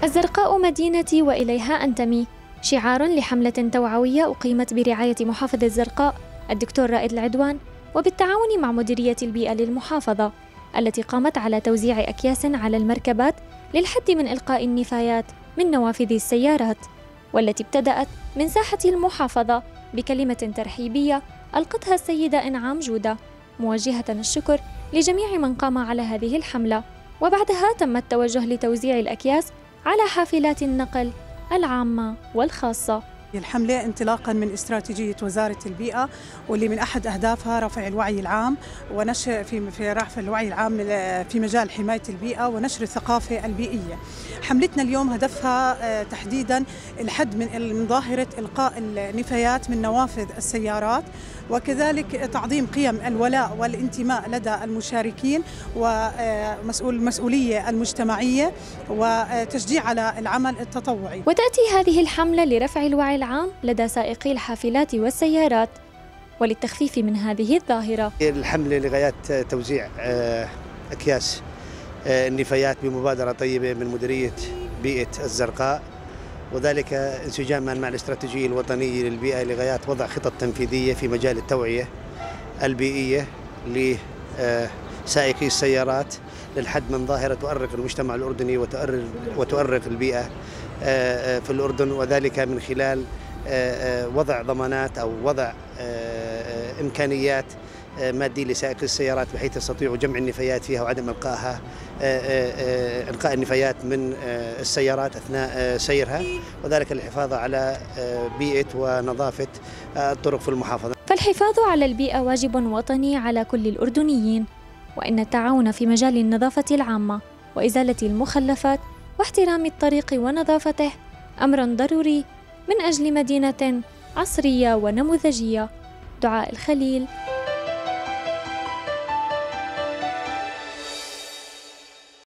الزرقاء مدينتي وإليها أنتمي، شعار لحملة توعوية أقيمت برعاية محافظ الزرقاء الدكتور رائد العدوان وبالتعاون مع مديرية البيئة للمحافظة، التي قامت على توزيع أكياس على المركبات للحد من إلقاء النفايات من نوافذ السيارات، والتي ابتدأت من ساحة المحافظة بكلمة ترحيبية ألقتها السيدة إنعام جودة موجهة الشكر لجميع من قام على هذه الحملة. وبعدها تم التوجه لتوزيع الأكياس على حافلات النقل العامة والخاصة. الحملة انطلاقا من استراتيجية وزارة البيئة، واللي من أحد أهدافها رفع الوعي العام ونشر في رفع الوعي العام في مجال حماية البيئة ونشر الثقافة البيئية. حملتنا اليوم هدفها تحديدا الحد من ظاهرة إلقاء النفايات من نوافذ السيارات، وكذلك تعظيم قيم الولاء والانتماء لدى المشاركين والمسؤولية المجتمعية وتشجيع على العمل التطوعي. وتأتي هذه الحملة لرفع الوعي العام لدى سائقي الحافلات والسيارات وللتخفيف من هذه الظاهرة. الحملة لغاية توزيع أكياس النفايات بمبادرة طيبة من مديرية بيئة الزرقاء، وذلك انسجاما مع الاستراتيجية الوطنية للبيئة لغاية وضع خطط تنفيذية في مجال التوعية البيئية لسائقي السيارات للحد من ظاهرة تؤرق المجتمع الأردني وتؤرق البيئة في الأردن، وذلك من خلال وضع ضمانات أو وضع إمكانيات مادية لسائقي السيارات بحيث يستطيعوا جمع النفايات فيها وعدم إلقاء النفايات من السيارات أثناء سيرها، وذلك للحفاظ على بيئة ونظافة الطرق في المحافظة. فالحفاظ على البيئة واجب وطني على كل الأردنيين، وإن التعاون في مجال النظافة العامة وإزالة المخلفات واحترام الطريق ونظافته أمر ضروري من أجل مدينة عصرية ونموذجية. دعاء الخليل.